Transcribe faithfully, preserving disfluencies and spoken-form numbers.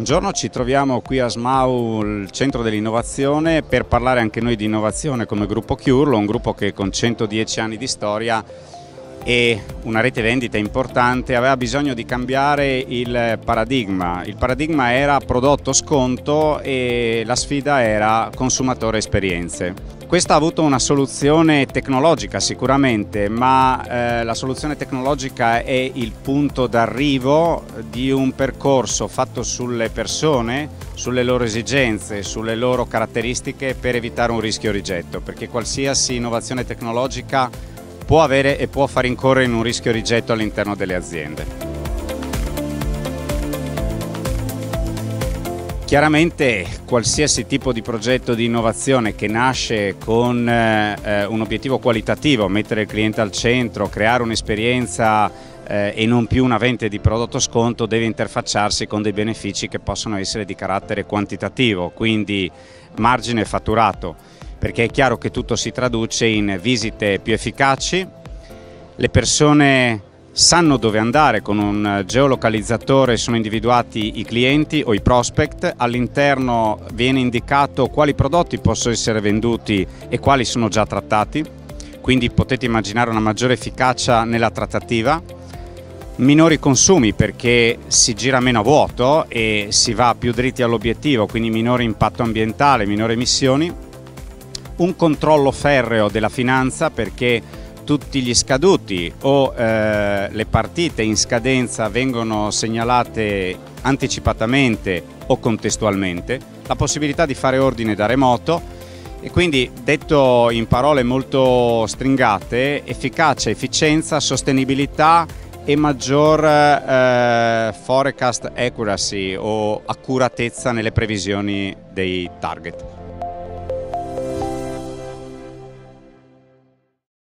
Buongiorno, ci troviamo qui a SMAU, il centro dell'innovazione, per parlare anche noi di innovazione come gruppo Curlo, un gruppo che con centodieci anni di storia e una rete vendita importante aveva bisogno di cambiare il paradigma. Il paradigma era prodotto sconto e la sfida era consumatore esperienze. Questa ha avuto una soluzione tecnologica sicuramente, ma eh, la soluzione tecnologica è il punto d'arrivo di un percorso fatto sulle persone, sulle loro esigenze, sulle loro caratteristiche per evitare un rischio rigetto, perché qualsiasi innovazione tecnologica può avere e può far incorrere in un rischio rigetto all'interno delle aziende. Chiaramente qualsiasi tipo di progetto di innovazione che nasce con eh, un obiettivo qualitativo, mettere il cliente al centro, creare un'esperienza eh, e non più una vendita di prodotto sconto, deve interfacciarsi con dei benefici che possono essere di carattere quantitativo, quindi margine fatturato, perché è chiaro che tutto si traduce in visite più efficaci, le persone sanno dove andare, con un geolocalizzatore sono individuati i clienti o i prospect, all'interno viene indicato quali prodotti possono essere venduti e quali sono già trattati, quindi potete immaginare una maggiore efficacia nella trattativa, minori consumi perché si gira meno a vuoto e si va più dritti all'obiettivo, quindi minore impatto ambientale, minori emissioni, un controllo ferreo della finanza perché tutti gli scaduti o eh, le partite in scadenza vengono segnalate anticipatamente o contestualmente, la possibilità di fare ordine da remoto e quindi, detto in parole molto stringate, efficacia, efficienza, sostenibilità e maggior eh, forecast accuracy o accuratezza nelle previsioni dei target.